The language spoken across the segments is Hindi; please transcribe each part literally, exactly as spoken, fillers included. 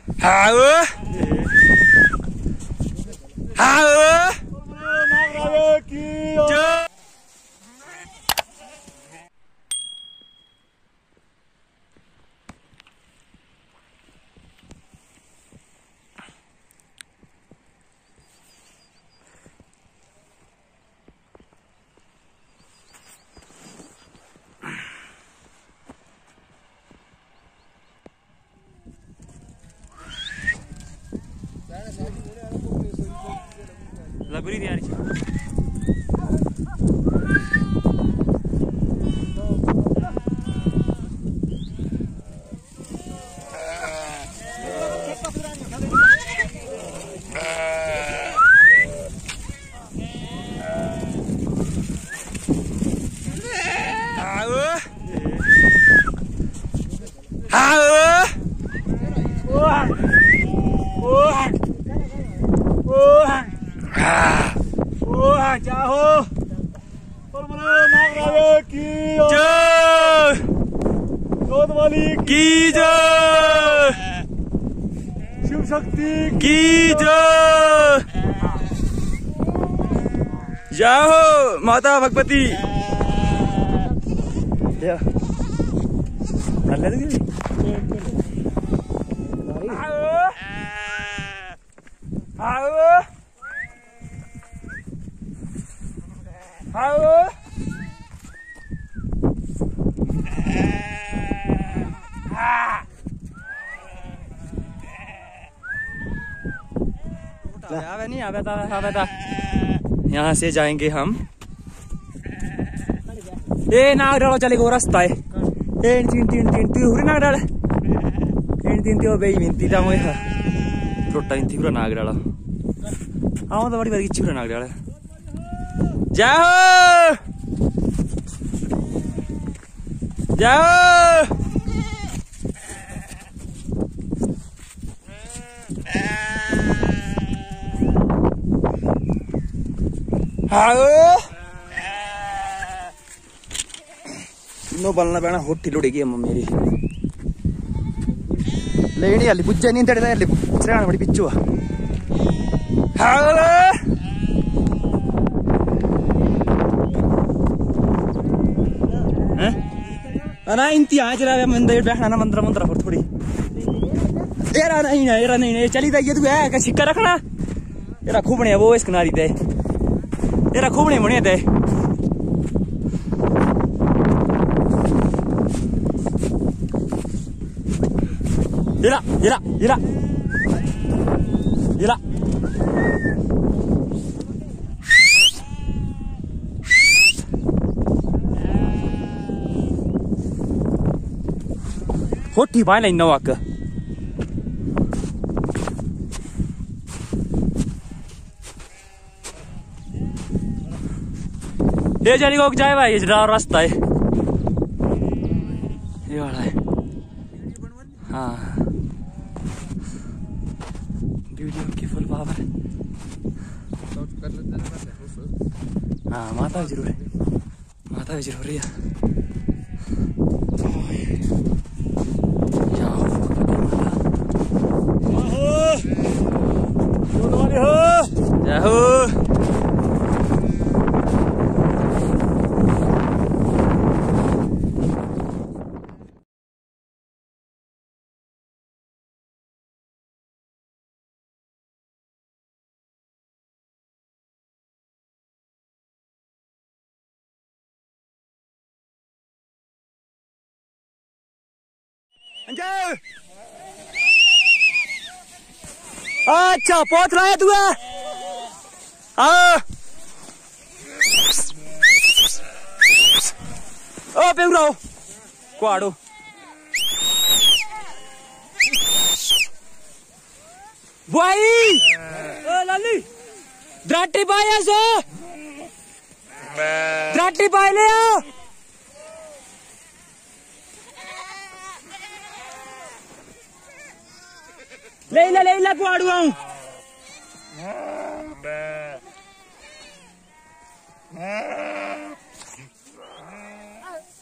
Hào Hào chưa. Laburi di hari Jaho, Nagraya ki jai, Jodhwali की जय, शिव शक्ति की जय, जाहो माता भगवती। क्या कर ले तो आओ आओ आवे नहीं आवे था आवे था। यहाँ से जाएंगे हम। ए नागडाल चलेको रास्ता है। ए तीन तीन तीन तीन हुरी नागडाल तीन तीन त्यो बेई मिन्ती ता मैं था रोटा इंती पूरा नागडाल आओ तो बड़ी बारी किच्ची पूरा नागडाल जाओ जाओ आओ इन्नो बलना पैना होठी लुड़ेगी अम्मा मेरी लेनी अल्ली पुज्जा नहीं तड़े अल्ली श्रेण बड़ी पिच्चू आओ ना इंती आ चला मंदिर बैठना ना मंदिर मंदिर पर थोड़ी एरा नहीं ना एरा नहीं चली ये तू है सिक्का रखना एरा खूबने वो इस किनारी दे एरा खूबने बने दे एरा एरा एरा एरा होठी पाए लेना वाक ये चली को जाए भाई ये रास्ता है ये वाला है। हाँ वीडियो की फुल पावर। हाँ माता जरूर है माता भी जरूर है। अच्छा पहुंच रहा है तू है ओ पेवरो कुआड़ो भाई ओ लाली द्राटी पाया सो द्राटी पाए ले आओ ले ला ले ला कुआड़ू आऊं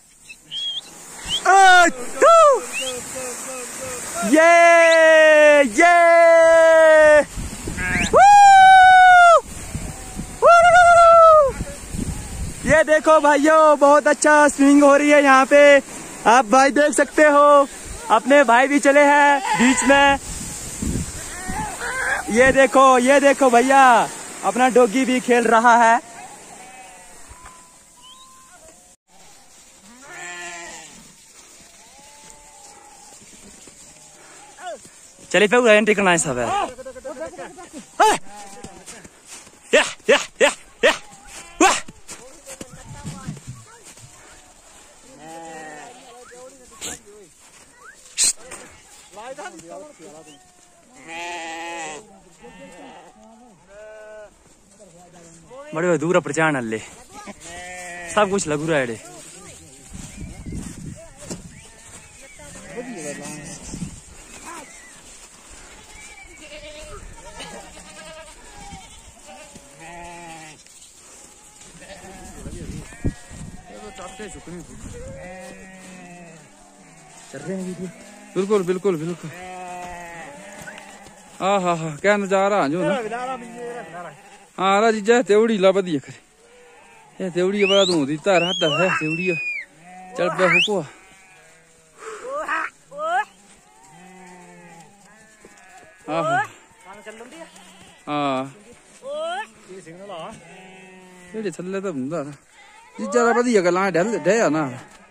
ये ये देखो भाइयों, बहुत अच्छा स्विमिंग हो रही है यहाँ पे। आप भाई देख सकते हो, अपने भाई भी चले हैं बीच में। ये देखो, ये देखो भैया, अपना डॉगी भी खेल रहा है। चलिए पे एंट्री करना है सब है। या, या, या, या, वाह। बड़े दूर प्रचार अल्ले सब कुछ लगू रहा है। चल रहे हैं बिल्कुल बिल्कुल बिल्कुल। हाँ हाँ हाँ क्या नजारा जो ना। हाँ रा जीजा तेवड़ी ला बढ़िया करे। ये तेवड़ी बड़ा दूं दीता रहता है तेवड़ी। चल पे हुको। हाँ हाँ हाँ ये चल तो बंदा जीजा रा बढ़िया गला ढल ढे ना।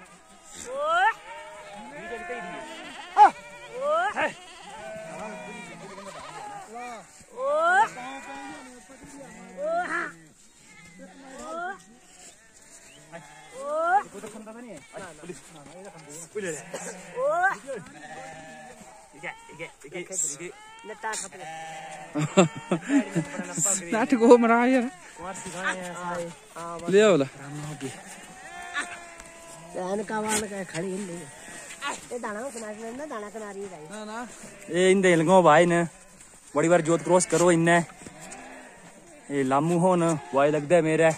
नाटक हो मरा यार ले वाला का वाला का खड़ी हिल ये दाना किनारे ना दाना किनारे ही ना ना ये इन देलगो भाई ने बड़ी बार जोत क्रॉस करो इन्ने ये लामू हो न वाई लगता है मेरे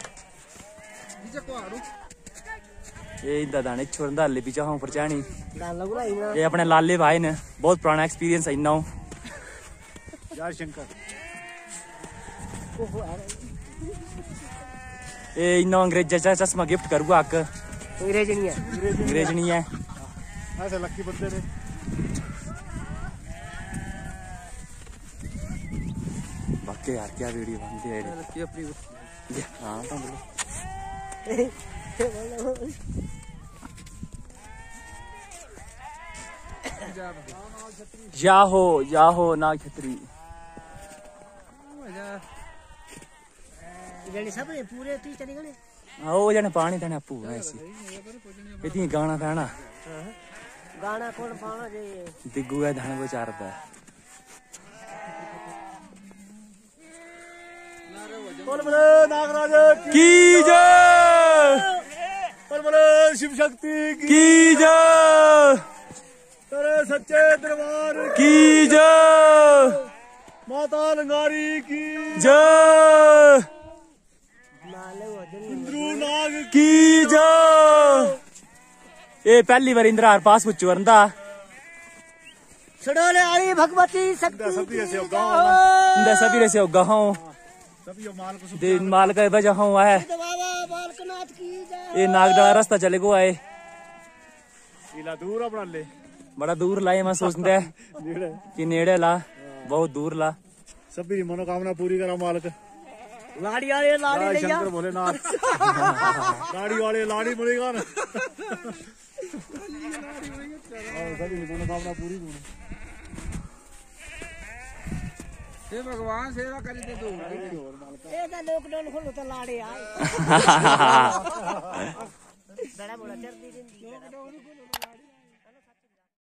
ये इधर दाने छोड़दा ले पीछा हूं परचानी ये अपने लाले भाई ने बहुत पुराना एक्सपीरियंस है इन्ना यार शंकर ये इन्ना अंग्रेज चश्मा गिफ्ट करूंगा आक अंग्रेज नहीं है अंग्रेज नहीं है ऐसे लक्की बंदे ने बाकी यार क्या वीडियो बनती है लकी अपनी हां तो बोलो या हो या हो ना छतरी जने सब ने पूरे ती चले गए हां वो जने पानी तने अपू ऐसी इतनी गाना पैना गाना कौन पाना जे दिग्गू है धन विचारता है बोल बोले नागराज की जय बोल बोले शिव शक्ति की जय तेरे सच्चे दरबार की जय माता लंगारी की जय इंद्रू नाग की जय ये पहली बार इंद्रा हर पास कुछ वरंदा छड़ोले आई भगवती शक्ति सभी ऐसे गांव इंदा सभी रे से गाहों सभी माल को दिन माल का बजा हूं है बाबा बालकनाथ की जय ये नागडा रास्ता चले को आए इला दूर अपना ले बड़ा दूर लाए मैं सोचते नेड़े कि नेड़े ला बहुत दूर ला सभी मनोकामना पूरी करा मालक लाड़ी वाले लाड़ी जय ले जा शंकर भोलेनाथ लाड़ी वाले लाड़ी मिलेगा ना सभी मनोकामना पूरी हे भगवान सेवा करी दे तू ए दा लॉकडाउन खोलो तो लाड़ी आए बड़ा बड़ा चर्दी दिन